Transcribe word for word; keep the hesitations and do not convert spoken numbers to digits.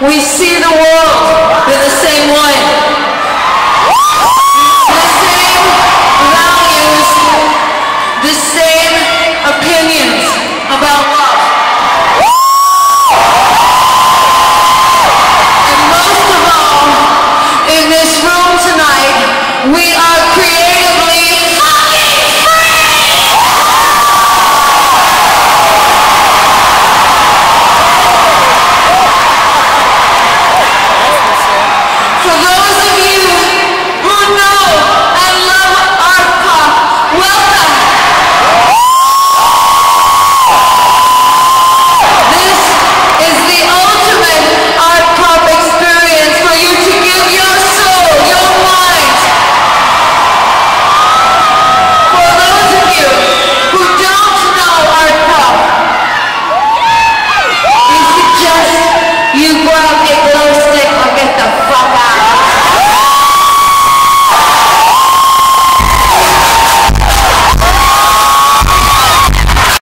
We see the world in the same way. The same values, the same opinions about love. And most of all, in this room tonight, we are creatively fucking free! For those of you who know and love Artpop, welcome! This is the ultimate Artpop experience for you to give your soul, your mind. For those of you who don't know Artpop, we suggest you grab a